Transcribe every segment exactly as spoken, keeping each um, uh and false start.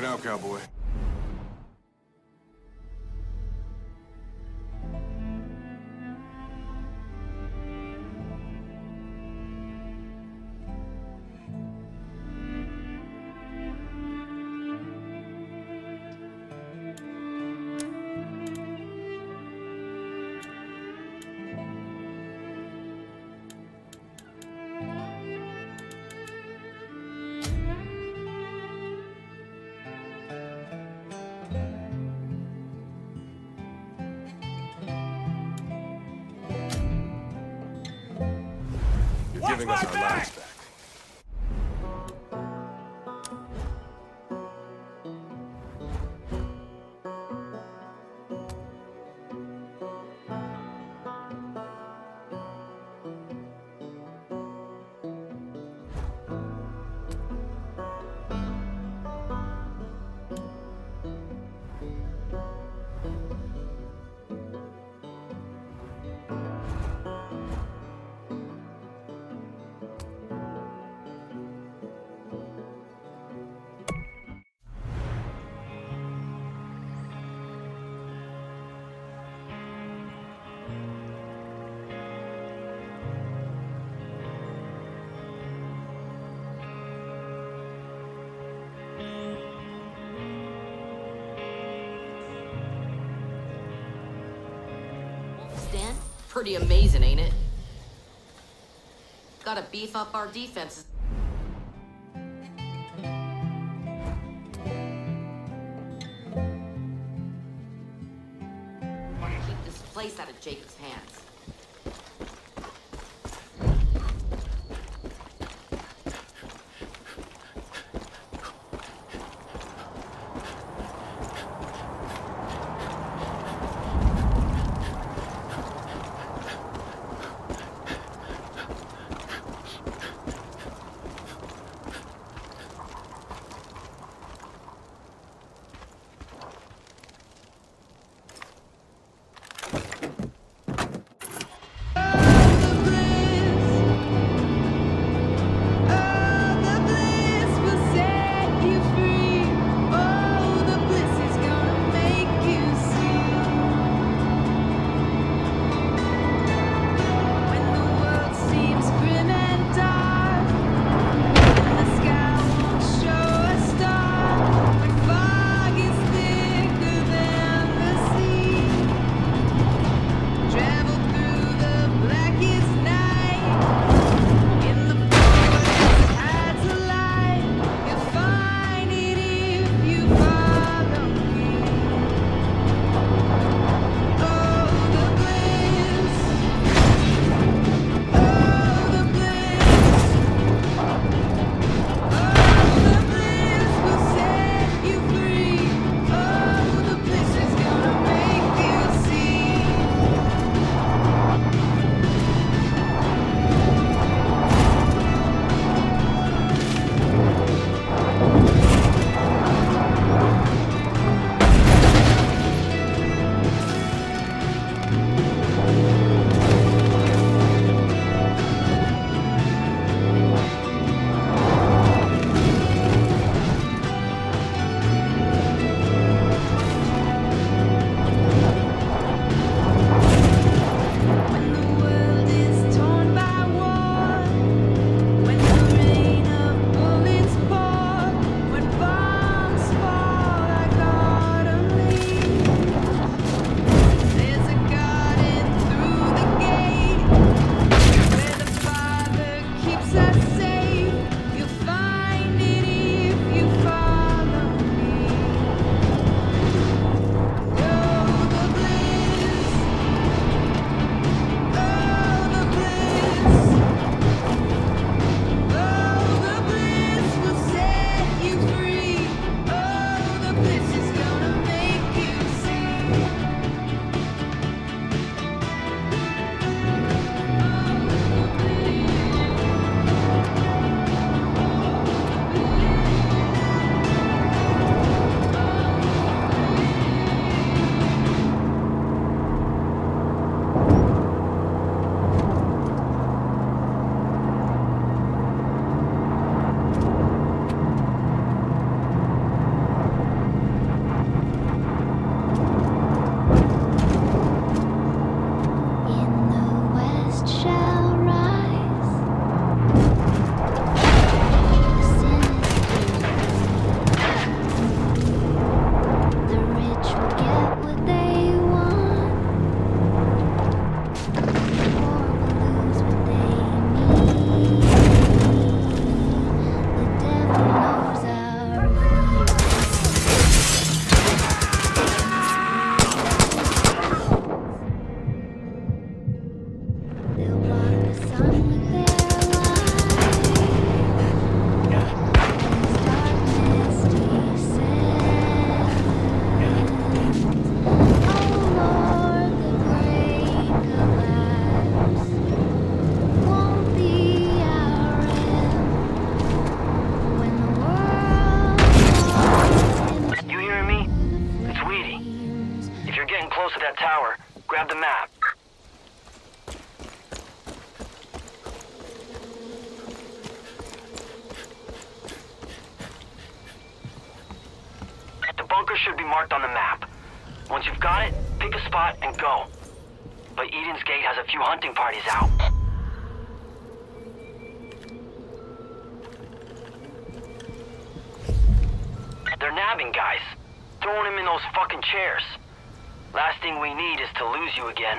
it out, cowboy. Giving us our lives back. Stan, pretty amazing, ain't it? Gotta beef up our defenses. Wanna keep this place out of Jacob's hands. getting close to that tower, grab the map. The bunker should be marked on the map. Once you've got it, pick a spot and go. But Eden's Gate has a few hunting parties out. They're nabbing guys, throwing them in those fucking chairs. Last thing we need is to lose you again.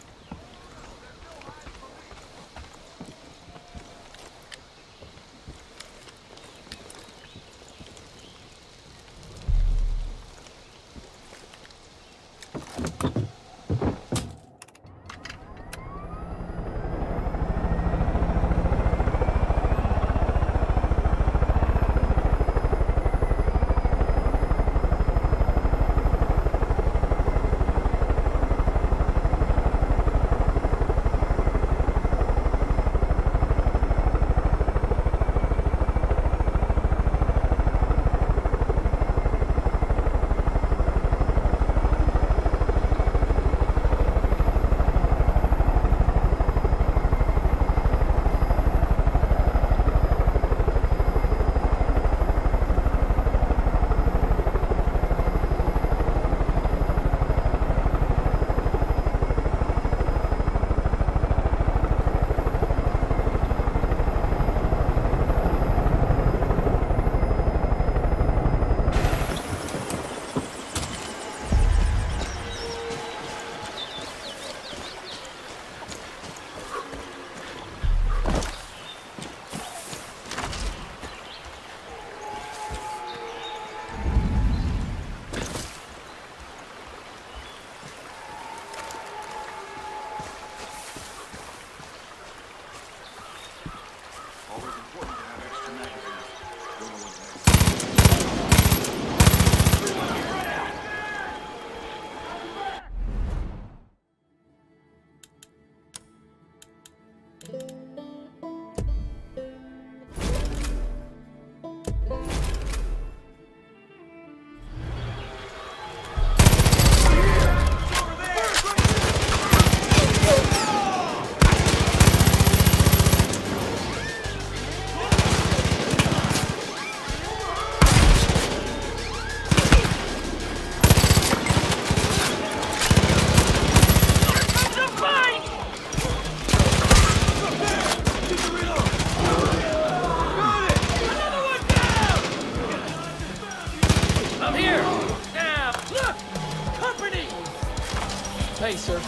Hey, sir.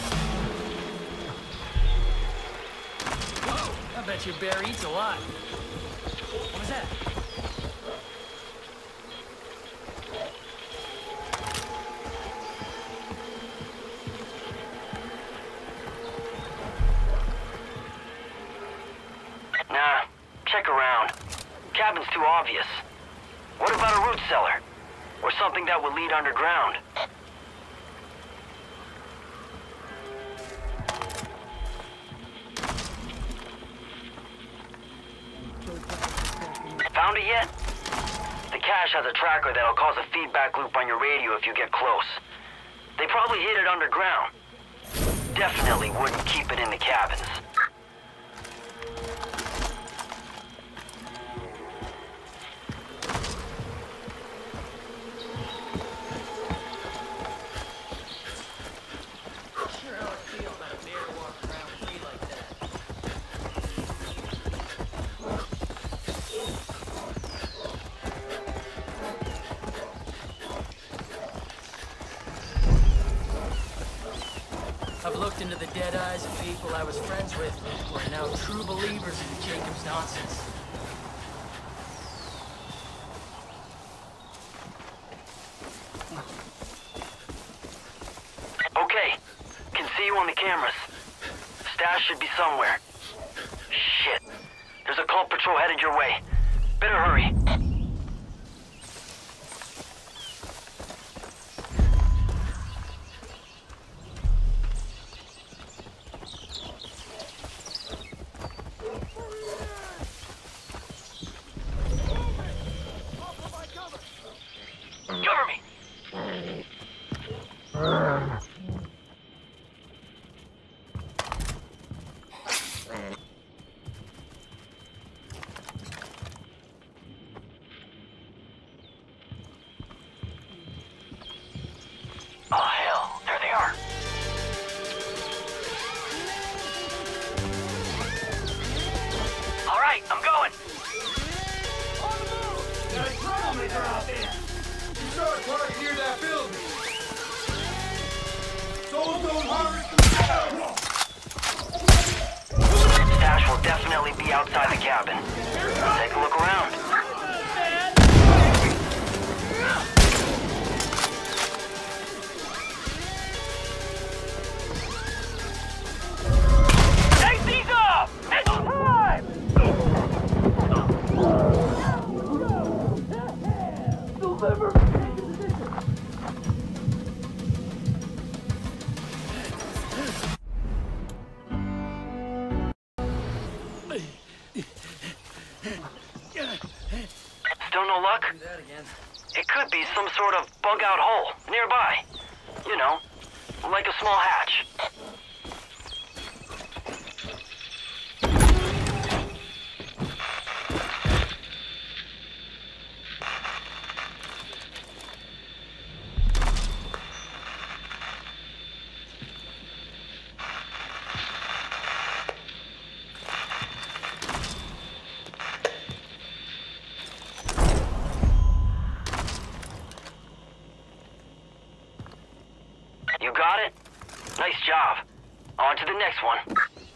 Whoa, I bet your bear eats a lot. What was that? Nah, check around. Cabin's too obvious. What about a root cellar? Or something that would lead underground? Found it yet? The cache has a tracker that'll cause a feedback loop on your radio if you get close. They probably hid it underground. Definitely wouldn't keep it in the cabins. I've looked into the dead eyes of people I was friends with who are now true believers in Jacob's nonsense. Okay, can see you on the cameras. Stash should be somewhere. Shit, there's a cult patrol headed your way. Better hurry. Cover me! Oh, hell. There they are. All right, I'm going. There's a troublemaker out there! You saw it right near that building! Souls don't harvest themselves! Stash will definitely be outside the cabin. Take a look around. Take these off! It's time! Still no luck? Do that again. It could be some sort of bug-out hole nearby. You know, like a small hatch. You got it? Nice job. On to the next one.